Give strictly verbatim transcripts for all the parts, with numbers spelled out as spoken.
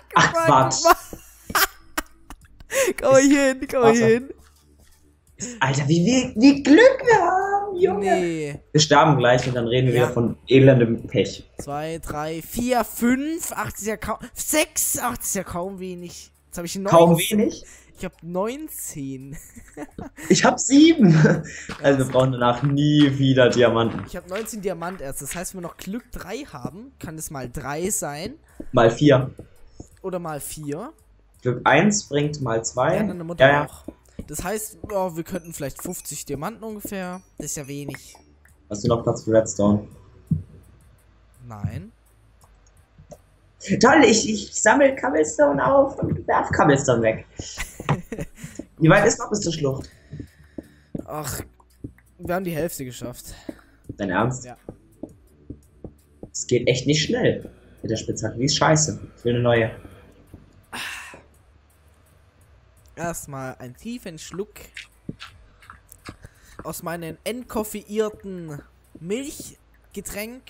Ach, Quatsch. Komm mal hier hin, komm mal hier hin. Alter, wie, wie, wie Glück wir haben, Junge. Nee. Wir sterben gleich und dann reden wir Ja. wieder von elendem Pech. Zwei, drei, vier, fünf, acht ist ja kaum. Sechs, acht ist ja kaum wenig. Jetzt habe ich neun. Kaum wenig? Ich habe neunzehn. Ich hab sieben. Also wir brauchen danach nie wieder Diamanten. Ich habe neunzehn Diamanterz. Das heißt, wenn wir noch Glück drei haben, kann es mal drei sein. Mal vier. Oder mal vier. Glück eins bringt mal zwei. Ja, deine Mutter ja, ja. auch. Das heißt, oh, wir könnten vielleicht fünfzig Diamanten ungefähr. Das ist ja wenig. Hast du noch Platz für Redstone? Nein. Toll, ich, ich sammle Cobblestone auf und werf Cobblestone weg. Wie weit ist noch bis zur Schlucht? Ach, wir haben die Hälfte geschafft. Dein Ernst? Ja. Es geht echt nicht schnell mit der Spitzhacke. Die ist scheiße. Ich will eine neue. Erstmal einen tiefen Schluck aus meinem entkoffeierten Milchgetränk.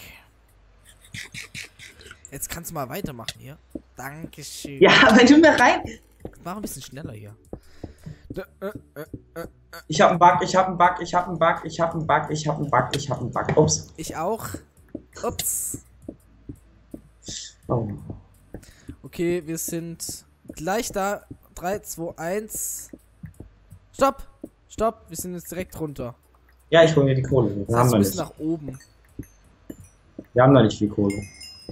Jetzt kannst du mal weitermachen hier. Dankeschön. Ja, wenn du mir rein... Mach ein bisschen schneller hier. Ich hab einen Bug, ich hab einen Bug, ich hab einen Bug, ich hab einen Bug, ich hab einen Bug, ich hab einen Bug. Ups. Ich auch. Ups. Oh. Okay, wir sind gleich da. drei, zwei, eins. Stopp! Stopp! Wir sind jetzt direkt runter. Ja, ich hol mir die Kohle. Wir Das haben heißt, noch wir nicht. müssen nach oben. Wir haben noch nicht viel Kohle.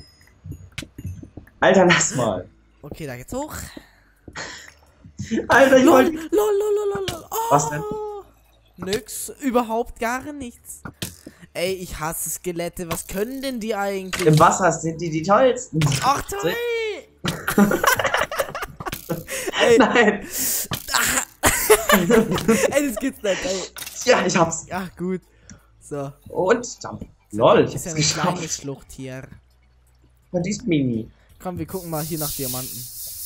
Alter, lass mal. Okay, da geht's hoch. Alter, ich Lol, wollte... lol, lol, lol, lol. Oh. Was denn? Nix, überhaupt gar nichts. Ey, ich hasse Skelette. Was können denn die eigentlich? Im Wasser sind die die tollsten. Ach, toll! Ey, Nein. ey, das geht's nicht, ey. Ja, ich hab's. Ja, gut. So. Und dann. Lol, ich Ist ja hab's eine kleine geschafft. Schlucht hier. Und die ist mini. Komm, wir gucken mal hier nach Diamanten.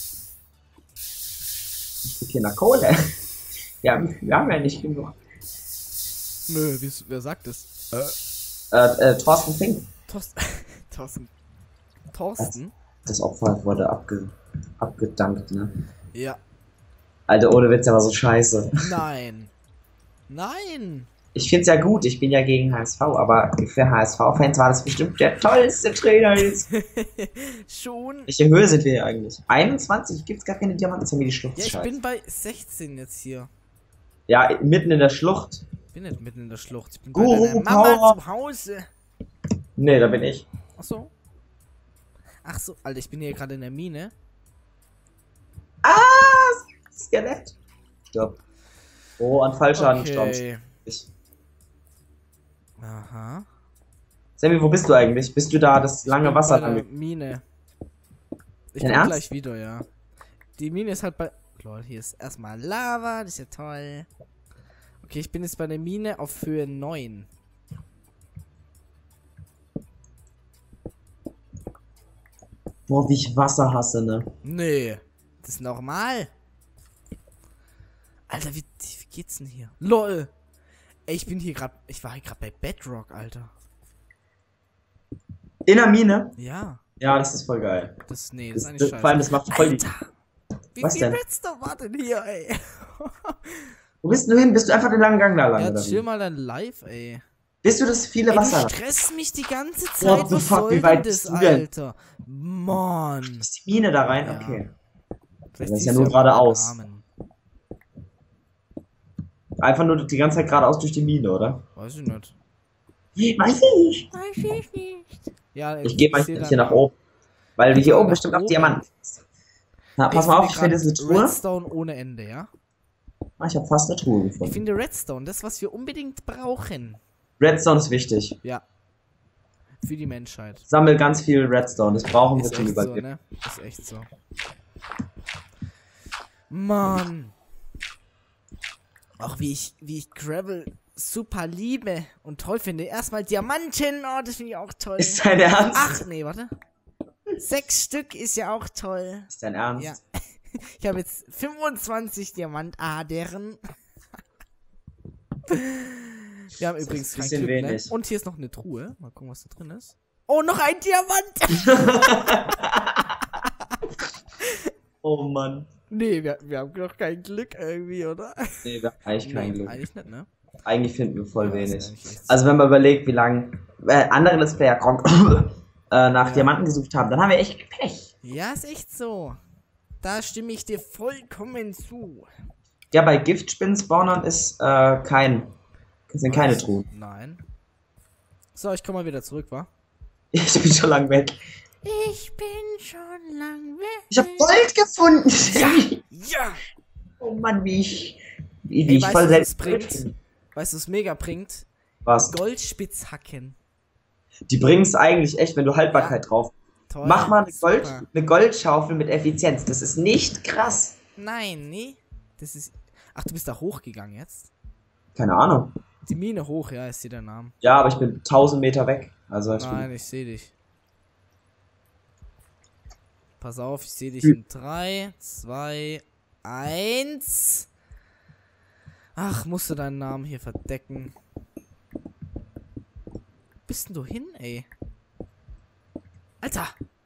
Ich guck hier nach Kohle. Ja, wir haben ja nicht genug. Nö, wie, wer sagt das? Äh. Äh, äh, Thorsten Fink. Thorsten. Thorsten. Thorsten? Das Opfer wurde abge abgedankt, ne? Ja. Alter, ohne Witz, der war so scheiße. Nein. Nein. Ich find's ja gut, ich bin ja gegen H S V, aber für H S V-Fans war das bestimmt der tollste Trainer jetzt. Schon. Welche Höhe sind wir hier eigentlich? einundzwanzig? Gibt's gar keine Diamanten, das ist ja wie die Schlucht. Ja, ich Scheiße. bin bei sechzehn jetzt hier. Ja, mitten in der Schlucht. Ich bin nicht mitten in der Schlucht. Ich bin Guru bei deiner Mama Power. zu Hause. Nee, da bin ich. Ach so. Ach so, Alter, ich bin hier gerade in der Mine. Ah! Skelett. Stopp. Oh, an Fallschaden gestorben. Ich. Aha. Sammy, wo bist du eigentlich? Bist du da das lange bin Wasser bei der lang? Mine. Ich Dein bin Ernst? gleich wieder, ja. Die Mine ist halt bei... Lol, hier ist erstmal Lava, das ist ja toll. Okay, ich bin jetzt bei der Mine auf Höhe neun. Boah, wie ich Wasser hasse, ne? Nee, das ist normal. Alter, wie, wie geht's denn hier? LOL. Ey, ich bin hier gerade... Ich war hier gerade bei Bedrock, Alter. In der Mine? Ja. Ja, das ist voll geil. Das... Nee, das, Das, ist eigentlich das, scheiße. vor allem, das macht voll die... Alter! Wie Was viel denn? Redstone war denn hier, ey? Wo bist du hin? Bist du einfach den langen Gang da lang? Ja, oder chill wie? mal dein Live, ey. Bist du das viele Ey, Wasser? du stresst mich die ganze Zeit. What the Was fuck, soll wie denn weit das, bist du denn? Alter? Mann. Ist die Mine da rein? Ja. Okay. Vielleicht Das ist ziehst ja du nur mal geradeaus. den Armen. Einfach nur die ganze Zeit geradeaus durch die Mine, oder? Weiß ich nicht. Weiß ich nicht. Weiß ich nicht. Ja, Ich gehe mal seh hier dann nach mal. oben. Weil wir hier mal oben nach bestimmt auch oben. Diamanten. Na, pass Ich mal auf, finde ich finde grad diese Truhe. Redstone ohne Ende, ja? Ah, ich habe fast eine Truhe Ich gefunden. finde Redstone, das, was wir unbedingt brauchen. Redstone ist wichtig. Ja. Für die Menschheit. Sammel ganz viel Redstone, das brauchen wir Ist zum echt so, Überleben. ne? Ist echt so. Mann. Auch wie ich, wie ich Gravel super liebe und toll finde. Erstmal Diamanten, oh, das finde ich auch toll. Ist dein Ernst? Ach, nee, warte. Sechs Stück ist ja auch toll. Ist dein Ernst? Ja. Ich habe jetzt fünfundzwanzig Diamantadern. Wir haben Das übrigens ist ein kein bisschen Glück, ne? wenig. Und hier ist noch eine Truhe. Mal gucken, was da drin ist. Oh, noch ein Diamant! Oh Mann. Nee, wir, wir haben doch kein Glück irgendwie, oder? Nee, wir haben eigentlich kein Nee, Glück. eigentlich nicht, ne? Eigentlich finden wir voll Ja, ist wenig. eigentlich echt so. Also wenn man überlegt, wie lange äh, andere Let's Player Gronk, äh, nach Ja. Diamanten gesucht haben, dann haben wir echt Pech. Ja, ist echt so. Da stimme ich dir vollkommen zu. Ja, bei Giftspinnen-Spawnern ist äh, kein, sind keine Was? Truhen. Nein. So, ich komme mal wieder zurück, wa? Ich bin schon lang weg. Ich bin schon lang weg. Ich hab Gold gefunden. Ja! Oh Mann, wie ich, wie, wie Ey, ich weißt voll du, was es selbst bringt? Weißt du, was mega bringt? Was? Goldspitzhacken. Die bringen es eigentlich echt, wenn du Haltbarkeit drauf. Toll. Mach mal eine, Gold, super. eine Goldschaufel mit Effizienz. Das ist nicht krass. Nein, nee. Das ist. Ach, du bist da hochgegangen jetzt? Keine Ahnung. Die Mine hoch, ja, ist dir der Name. Ja, aber ich bin tausend Meter weg. Also ich Nein, bin, ich sehe dich. Pass auf, ich sehe dich in drei, zwei, eins. Ach, musst du deinen Namen hier verdecken. Wo bist denn du hin, ey? Alter!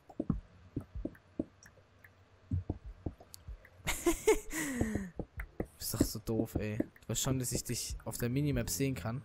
Du bist doch so doof, ey. Du weißt schon, dass ich dich auf der Minimap sehen kann.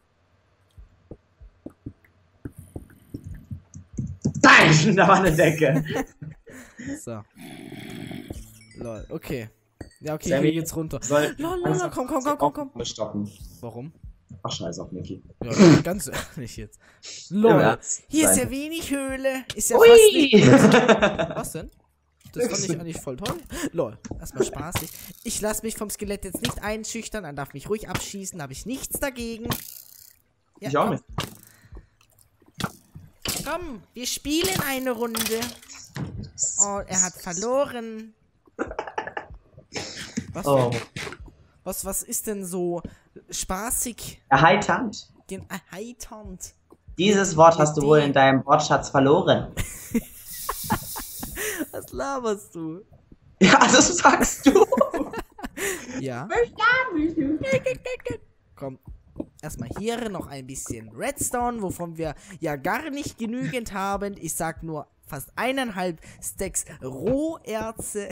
Nein, da war eine Decke. So. Lol, okay. Ja, okay, Sammy, hier geht's runter. Soll Lol, lol, lol, komm, komm, komm, komm, komm. Stoppen. Warum? Ach, scheiß auf Mickey. Ja, ganz ehrlich jetzt. Lol. Ernst Hier ist sein. ja wenig Höhle. Ist ja fast nicht. Ui! Was denn? Das fand ich eigentlich voll toll. Lol, erstmal spaßig. Ich lasse mich vom Skelett jetzt nicht einschüchtern. Er darf mich ruhig abschießen. Da habe ich nichts dagegen. Ja, Ich auch komm, nicht. Komm, wir spielen eine Runde. Oh, er hat verloren. Was, Oh. was, was ist denn so spaßig? Erheiternd. Den erheiternd. Dieses Wort hast du wohl in deinem Wortschatz verloren. Was laberst du? Ja, das sagst du. Ja. Komm, erstmal hier noch ein bisschen Redstone, wovon wir ja gar nicht genügend haben. Ich sag nur fast eineinhalb Stacks Roherze.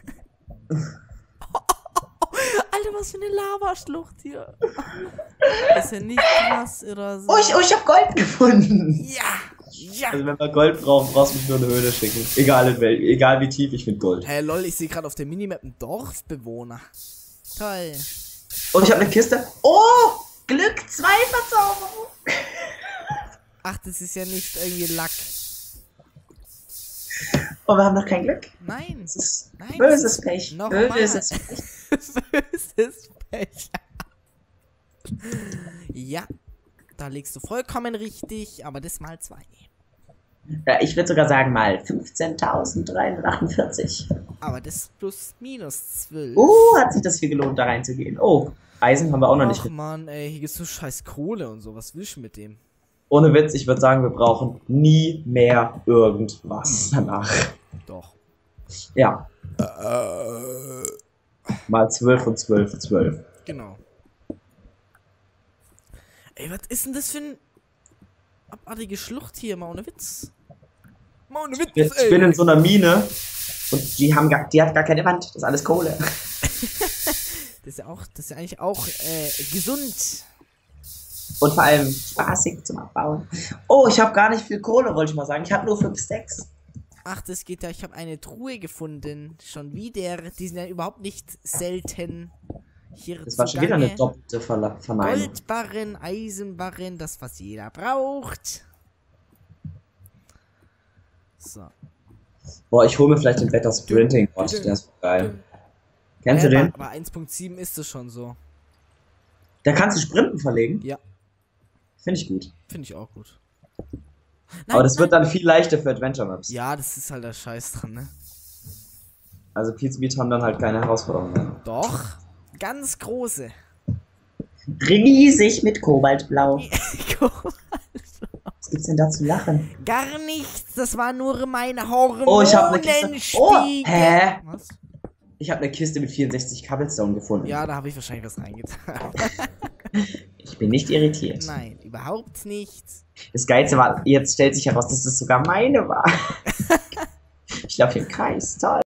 Alter, was für eine Lavaschlucht hier. Ist ja nicht krass oder so. Oh, ich, oh, ich hab Gold gefunden. Ja, ja. Also wenn wir Gold brauchen, brauchst du mich nur eine Höhle schicken. Egal in wel, egal wie tief, ich finde Gold. Hey lol, ich sehe gerade auf der Minimap einen Dorfbewohner. Toll. Oh, ich habe eine Kiste. Oh, Glück zwei Verzauberung. Ach, das ist ja nicht irgendwie Lack. Oh, wir haben noch kein Glück. Nein. Das ist Nein, böses das ist Pech. normal. Böses Pech. Böses Pech. Ja, da legst du vollkommen richtig, aber das mal zwei. Ja, ich würde sogar sagen mal fünfzehntausenddreihundertachtundvierzig. Aber das plus minus zwölf. Oh, hat sich das hier gelohnt, da reinzugehen. Oh, Eisen haben wir auch noch nicht. Ach man, ey, hier gibt's so scheiß Kohle und so. Was willst du mit dem? Ohne Witz, ich würde sagen, wir brauchen nie mehr irgendwas danach. Doch. Ja. Äh, Mal zwölf und zwölf, zwölf. genau. Ey, was ist denn das für ein abartige Schlucht hier, mal ohne Witz? Mal ohne Witz, Ich bin in so einer Mine und die haben gar, die hat gar keine Wand. Das ist alles Kohle. Das ist ja auch, das ist ja eigentlich auch äh, gesund. Und vor allem spaßig zum Abbauen. Oh, ich habe gar nicht viel Kohle, wollte ich mal sagen. Ich habe nur fünf Stacks. Ach, das geht ja. Ich habe eine Truhe gefunden. Schon wieder. Die sind ja überhaupt nicht selten. Hier Das war schon wieder eine zugange. doppelte Ver Verneinung. Goldbarren, Eisenbarren, das, was jeder braucht. So. Boah, ich hole mir vielleicht den Better Sprinting Bot. Der ist geil. Kennst du Äh, den? Aber eins Punkt sieben ist es schon so. Da kannst du Sprinten verlegen. Ja, Finde ich gut. finde ich auch gut. Aber das nein. wird dann viel leichter für Adventure Maps. Ja, das ist halt der Scheiß dran, ne? Also Pizmeet haben dann halt keine Herausforderungen mehr. Doch. Ganz große. Riesig mit Kobaltblau. Was gibt's denn da zu lachen? Gar nichts. Das war nur meine Hormonen. Oh, ich habe eine Kiste. Oh, hä? Was? Ich habe eine Kiste mit vierundsechzig Cobblestone gefunden. Ja, da habe ich wahrscheinlich was reingetan. Ich bin nicht irritiert. Nein, überhaupt nicht. Das Geilste war, jetzt stellt sich heraus, dass das sogar meine war. Ich laufe hier im Kreis. Toll.